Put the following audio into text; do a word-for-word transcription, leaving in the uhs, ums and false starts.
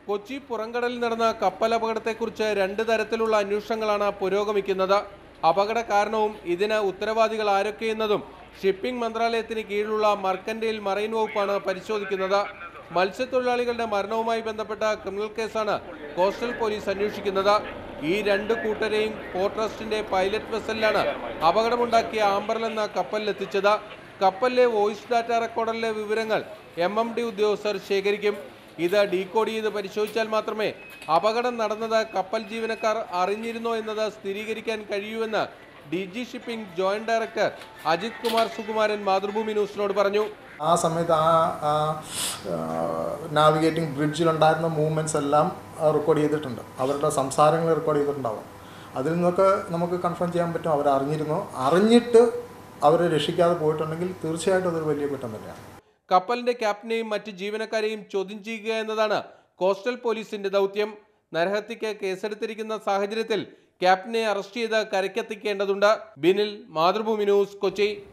കൊച്ചി പുറംകടലിൽ നടന്ന കപ്പൽ അപകടത്തെക്കുറിച്ച് രണ്ട് തരത്തിലുള്ള അന്വേഷണങ്ങളാണ് പുരോഗമിക്കുന്നത്. അപകട കാരണവും ഇതിന് ഉത്തരവാദികൾ ആരൊക്കെയെന്നതും ഷിപ്പിംഗ് മന്ത്രാലയത്തിന് കീഴിലുള്ള മർക്കന്റൈൽ മറൈൻ വകുപ്പാണ് പരിശോധിക്കുന്നത്. മത്സ്യത്തൊഴിലാളികളുടെ മരണവുമായി ബന്ധപ്പെട്ട ക്രിമിനൽ കേസാണ് കോസ്റ്റൽ പോലീസ് അന്വേഷിക്കുന്നത്. ഈ രണ്ട് കൂട്ടരെയും പോർട്ട് ട്രസ്റ്റിന്റെ പൈലറ്റ് വെസലിലാണ് അപകടമുണ്ടാക്കിയ ആംബർൽ എന്ന കപ്പലിലെത്തിച്ചത്. കപ്പലിലെ വോയിസ് ഡാറ്റ റെക്കോർഡറിലെ വിവരങ്ങൾ എം എം ഡി ഉദ്യോഗസ്ഥർ ശേഖരിക്കും. ഇത് ഡീകോഡ് ചെയ്ത് പരിശോധിച്ചാൽ മാത്രമേ അപകടം നടന്നത് കപ്പൽ ജീവനക്കാർ അറിഞ്ഞിരുന്നോ എന്നത് സ്ഥിരീകരിക്കാൻ കഴിയൂവെന്ന് D G shipping joint director Ajith Kumar Sukumaran Mathrubhumi ന്യൂസിനോട് പറഞ്ഞു. ആ സമയത്ത് ആ നാവിഗേറ്റിംഗ് ബ്രിഡ്ജിലുണ്ടായിരുന്ന മൂവ്മെൻറ്റ്സ് എല്ലാം റെക്കോർഡ് ചെയ്തിട്ടുണ്ട്. അവരുടെ സംസാരങ്ങൾ റെക്കോർഡ് ചെയ്തിട്ടുണ്ടാവും. അതിൽ നിന്നൊക്കെ നമുക്ക് കൺഫേം ചെയ്യാൻ പറ്റും അവർ അറിഞ്ഞിരുന്നോ. അറിഞ്ഞിട്ട് അവരെ രക്ഷിക്കാതെ പോയിട്ടുണ്ടെങ്കിൽ തീർച്ചയായിട്ടും അതൊരു വലിയ കുറ്റം തന്നെയാണ്. കപ്പലിന്റെ ക്യാപ്റ്റനെയും മറ്റ് ജീവനക്കാരെയും ചോദ്യം ചെയ്യുക എന്നതാണ് കോസ്റ്റൽ പോലീസിന്റെ ദൗത്യം. നരഹത്യക്ക് കേസെടുത്തിരിക്കുന്ന സാഹചര്യത്തിൽ ക്യാപ്റ്റനെ അറസ്റ്റ് ചെയ്ത് കരയ്ക്കെത്തിക്കേണ്ടതുണ്ട്. ബിനിൽ, മാതൃഭൂമി ന്യൂസ്, കൊച്ചി.